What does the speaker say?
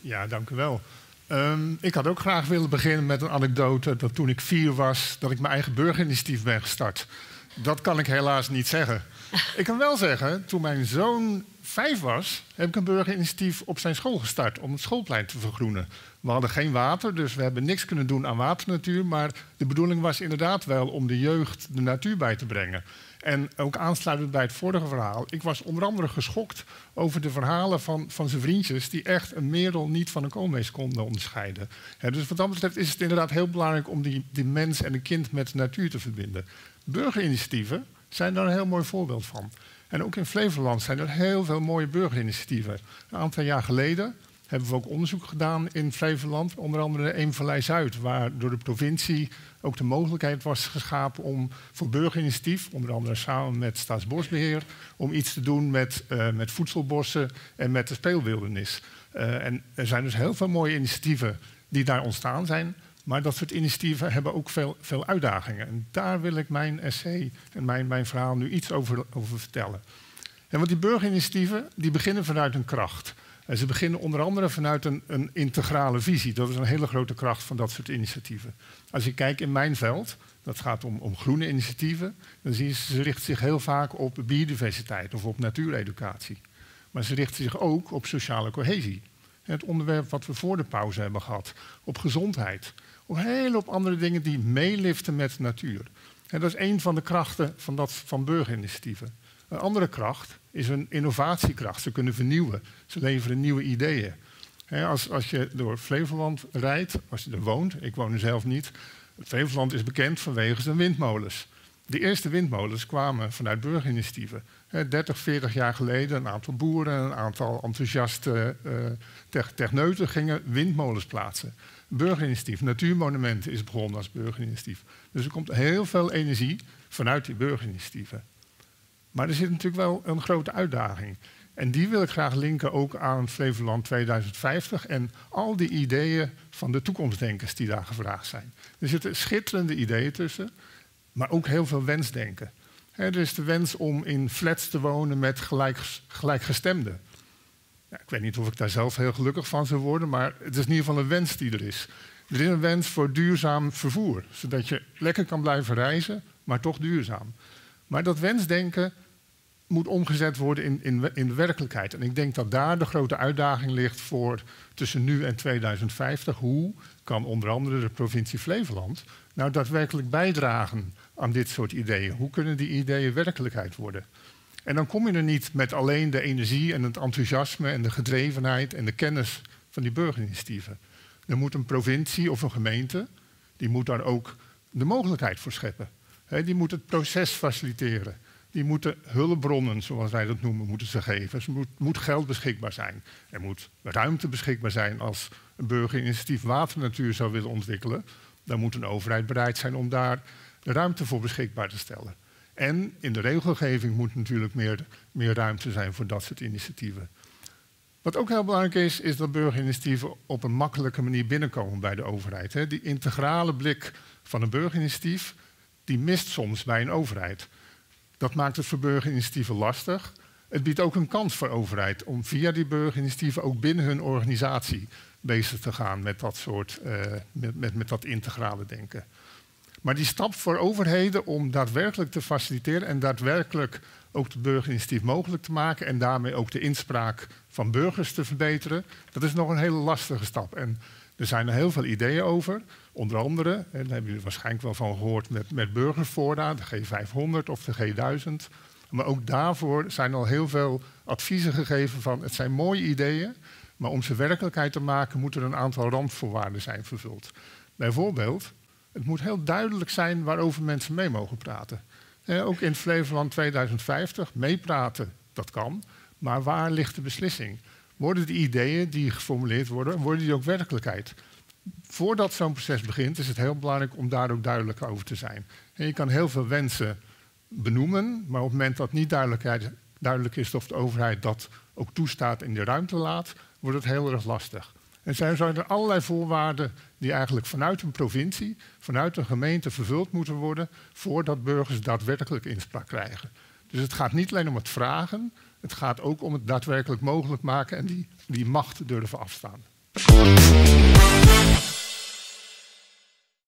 Ja, dank u wel. Ik had ook graag willen beginnen met een anekdote dat toen ik 4 was, dat ik mijn eigen burgerinitiatief ben gestart. Dat kan ik helaas niet zeggen. Ik kan wel zeggen, toen mijn zoon 5 was, heb ik een burgerinitiatief op zijn school gestart om het schoolplein te vergroenen. We hadden geen water, dus we hebben niks kunnen doen aan waternatuur, maar de bedoeling was inderdaad wel om de jeugd de natuur bij te brengen. En ook aansluitend bij het vorige verhaal, ik was onder andere geschokt over de verhalen van zijn vriendjes die echt een merel niet van een koolmees konden onderscheiden. Dus wat dat betreft is het inderdaad heel belangrijk om die mens en een kind met de natuur te verbinden. Burgerinitiatieven zijn daar een heel mooi voorbeeld van. En ook in Flevoland zijn er heel veel mooie burgerinitiatieven. Een aantal jaar geleden hebben we ook onderzoek gedaan in Flevoland, onder andere Eemvallei-Zuid, waar door de provincie ook de mogelijkheid was geschapen om voor burgerinitiatief, onder andere samen met Staatsbosbeheer, om iets te doen met voedselbossen en met de speelwildernis. En er zijn dus heel veel mooie initiatieven die daar ontstaan zijn, maar dat soort initiatieven hebben ook veel uitdagingen. En daar wil ik mijn essay en mijn verhaal nu iets over vertellen. En want die burgerinitiatieven die beginnen vanuit een kracht. En ze beginnen onder andere vanuit een integrale visie. Dat is een hele grote kracht van dat soort initiatieven. Als je kijkt in mijn veld, dat gaat om groene initiatieven, dan zie je ze richten zich heel vaak op biodiversiteit of op natuureducatie. Maar ze richten zich ook op sociale cohesie. Het onderwerp wat we voor de pauze hebben gehad, op gezondheid. Op een hele hoop andere dingen die meeliften met de natuur. En dat is een van de krachten van burgerinitiatieven. Een andere kracht is een innovatiekracht. Ze kunnen vernieuwen. Ze leveren nieuwe ideeën. Als je door Flevoland rijdt, als je er woont, ik woon er zelf niet. Flevoland is bekend vanwege zijn windmolens. De eerste windmolens kwamen vanuit burgerinitiatieven. 30, 40 jaar geleden, een aantal boeren, een aantal enthousiaste techneuten gingen windmolens plaatsen. Burgerinitiatief, natuurmonumenten is begonnen als burgerinitiatief. Dus er komt heel veel energie vanuit die burgerinitiatieven. Maar er zit natuurlijk wel een grote uitdaging. En die wil ik graag linken ook aan Flevoland 2050 en al die ideeën van de toekomstdenkers die daar gevraagd zijn. Er zitten schitterende ideeën tussen, maar ook heel veel wensdenken. Er is de wens om in flats te wonen met gelijkgestemden. Ja, ik weet niet of ik daar zelf heel gelukkig van zou worden, maar het is in ieder geval een wens die er is. Er is een wens voor duurzaam vervoer, zodat je lekker kan blijven reizen, maar toch duurzaam. Maar dat wensdenken moet omgezet worden in de werkelijkheid. En ik denk dat daar de grote uitdaging ligt voor tussen nu en 2050. Hoe kan onder andere de provincie Flevoland nou daadwerkelijk bijdragen aan dit soort ideeën? Hoe kunnen die ideeën werkelijkheid worden? En dan kom je er niet met alleen de energie en het enthousiasme en de gedrevenheid en de kennis van die burgerinitiatieven. Er moet een provincie of een gemeente, die moet daar ook de mogelijkheid voor scheppen. Die moet het proces faciliteren. Die moeten hulpbronnen, zoals wij dat noemen, moeten ze geven. Er moet geld beschikbaar zijn. Er moet ruimte beschikbaar zijn als een burgerinitiatief waternatuur zou willen ontwikkelen. Dan moet een overheid bereid zijn om daar de ruimte voor beschikbaar te stellen. En in de regelgeving moet natuurlijk meer ruimte zijn voor dat soort initiatieven. Wat ook heel belangrijk is dat burgerinitiatieven op een makkelijke manier binnenkomen bij de overheid. Die integrale blik van een burgerinitiatief, die mist soms bij een overheid. Dat maakt het voor burgerinitiatieven lastig. Het biedt ook een kans voor overheid om via die burgerinitiatieven ook binnen hun organisatie bezig te gaan met dat soort, met dat integrale denken. Maar die stap voor overheden om daadwerkelijk te faciliteren en daadwerkelijk ook de burgerinitiatief mogelijk te maken en daarmee ook de inspraak van burgers te verbeteren, dat is nog een hele lastige stap. En er zijn er heel veel ideeën over. Onder andere, en daar hebben jullie waarschijnlijk wel van gehoord, met burgerfora, de G500 of de G1000. Maar ook daarvoor zijn al heel veel adviezen gegeven van het zijn mooie ideeën, maar om ze werkelijkheid te maken moet er een aantal randvoorwaarden zijn vervuld. Bijvoorbeeld, het moet heel duidelijk zijn waarover mensen mee mogen praten. Ook in Flevoland 2050, meepraten, dat kan, maar waar ligt de beslissing? Worden de ideeën die geformuleerd worden die ook werkelijkheid? Voordat zo'n proces begint is het heel belangrijk om daar ook duidelijk over te zijn. En je kan heel veel wensen benoemen, maar op het moment dat niet duidelijk is of de overheid dat ook toestaat en de ruimte laat, wordt het heel erg lastig. En zijn er allerlei voorwaarden die eigenlijk vanuit een provincie, vanuit een gemeente vervuld moeten worden voordat burgers daadwerkelijk inspraak krijgen. Dus het gaat niet alleen om het vragen, het gaat ook om het daadwerkelijk mogelijk maken en die macht durven afstaan.